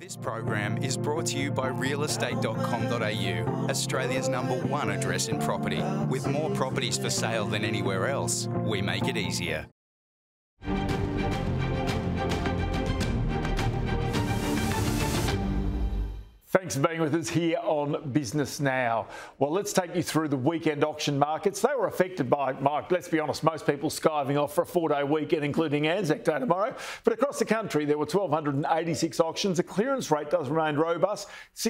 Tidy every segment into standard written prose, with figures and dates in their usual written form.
This program is brought to you by realestate.com.au, Australia's #1 address in property. With more properties for sale than anywhere else, we make it easier. Thanks for being with us here on Business Now. Well, let's take you through the weekend auction markets. They were affected by, let's be honest, most people skiving off for a 4-day weekend, including Anzac Day tomorrow. But across the country, there were 1,286 auctions. The clearance rate does remain robust,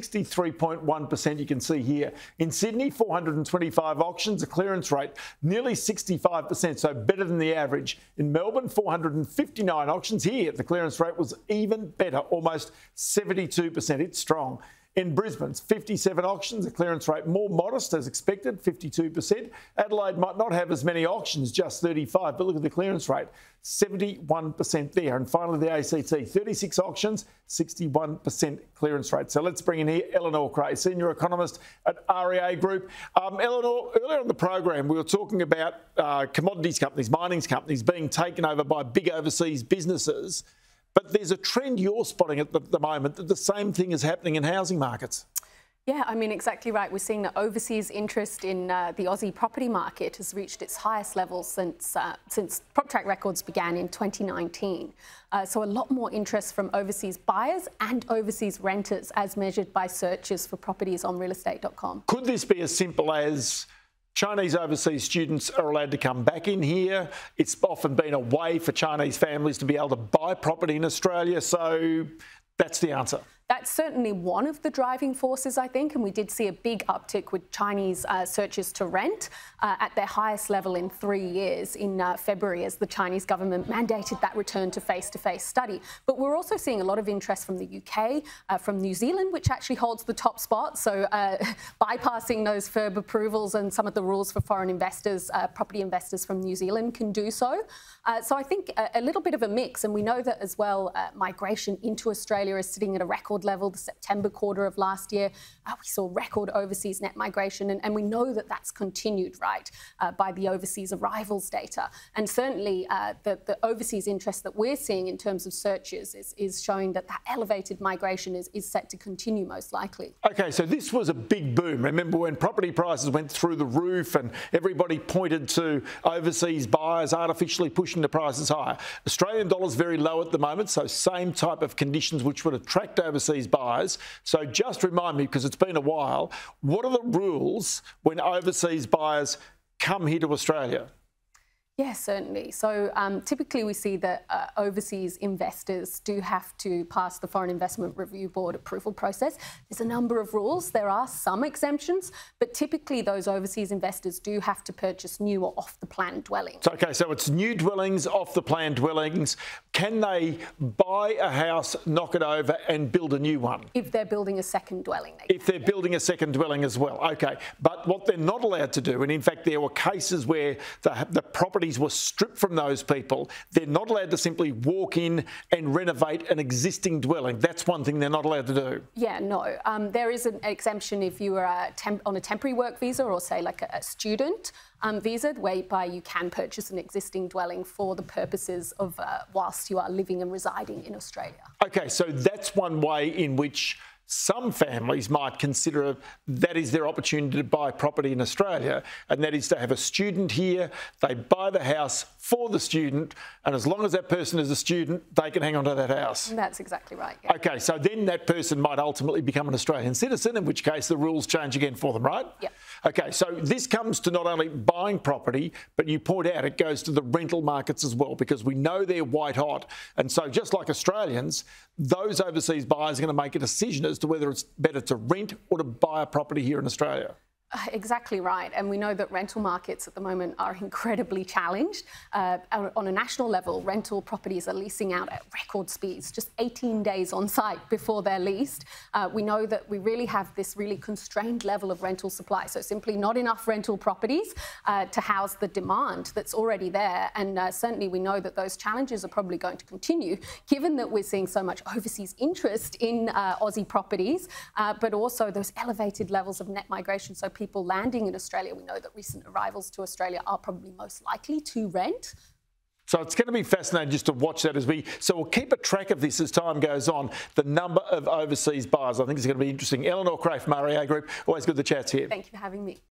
63.1%, you can see here. In Sydney, 425 auctions, a clearance rate nearly 65%, so better than the average. In Melbourne, 459 auctions. Here, the clearance rate was even better, almost 72%. It's strong. In Brisbane, 57 auctions, a clearance rate more modest as expected, 52%. Adelaide might not have as many auctions, just 35, but look at the clearance rate, 71% there. And finally, the ACT, 36 auctions, 61% clearance rate. So let's bring in here Eleanor, Creagh, Senior Economist at REA Group. Eleanor, earlier on the program, we were talking about commodities companies, mining companies being taken over by big overseas businesses. But there's a trend you're spotting at the moment that the same thing is happening in housing markets. Yeah, I mean, exactly right. We're seeing that overseas interest in the Aussie property market has reached its highest level since PropTrack records began in 2019. So a lot more interest from overseas buyers and overseas renters as measured by searches for properties on realestate.com. Could this be as simple as Chinese overseas students are allowed to come back in here? It's often been a way for Chinese families to be able to buy property in Australia, so that's the answer. That's certainly one of the driving forces, I think, and we did see a big uptick with Chinese searches to rent at their highest level in 3 years in February as the Chinese government mandated that return to face-to-face study. But we're also seeing a lot of interest from the UK, from New Zealand, which actually holds the top spot, so bypassing those FIRB approvals and some of the rules for foreign investors, property investors from New Zealand can do so. So I think a little bit of a mix, and we know that as well migration into Australia is sitting at a record level. The September quarter of last year, we saw record overseas net migration, and we know that that's continued, right, by the overseas arrivals data. And certainly the overseas interest that we're seeing in terms of searches is showing that that elevated migration is set to continue most likely. Okay, so this was a big boom. Remember when property prices went through the roof and everybody pointed to overseas buyers artificially pushing the prices higher. Australian dollar's very low at the moment, so same type of conditions which would attract overseas buyers. So just remind me, because it's been a while, what are the rules when overseas buyers come here to Australia? Yes, certainly. So typically we see that overseas investors do have to pass the Foreign Investment Review Board approval process. There's a number of rules. There are some exemptions, but typically those overseas investors do have to purchase new or off-the-plan dwellings. Okay, so it's new dwellings, off-the-plan dwellings. Can they buy a house, knock it over and build a new one? If they're building a second dwelling. If they're building a second dwelling as well. Okay, but what they're not allowed to do, and in fact there were cases where the properties were stripped from those people, they're not allowed to simply walk in and renovate an existing dwelling. That's one thing they're not allowed to do. Yeah, no. There is an exemption if you are on a temporary work visa or say like a student visa, whereby you can purchase an existing dwelling for the purposes of whilst you are living and residing in Australia. Okay, so that's one way in which some families might consider that is their opportunity to buy property in Australia, and that is to have a student here, they buy the house for the student, and as long as that person is a student, they can hang on to that house. That's exactly right. Yeah. Okay, so then that person might ultimately become an Australian citizen, in which case the rules change again for them, right? Yeah. Okay, so this comes to not only buying property, but you point out it goes to the rental markets as well, because we know they're white hot. And so just like Australians, those overseas buyers are going to make a decision as to whether it's better to rent or to buy a property here in Australia. Exactly right. And we know that rental markets at the moment are incredibly challenged. On a national level, rental properties are leasing out at record speeds, just 18 days on site before they're leased. We know that we really have this really constrained level of rental supply, so simply not enough rental properties to house the demand that's already there. And certainly we know that those challenges are probably going to continue, given that we're seeing so much overseas interest in Aussie properties, but also those elevated levels of net migration. So people landing in Australia, we know that recent arrivals to Australia are probably most likely to rent. So it's going to be fascinating just to watch that so we'll keep a track of this as time goes on, the number of overseas buyers. I think it's going to be interesting. Eleanor, Creagh from REA Group, always good to chat to you. Thank you for having me.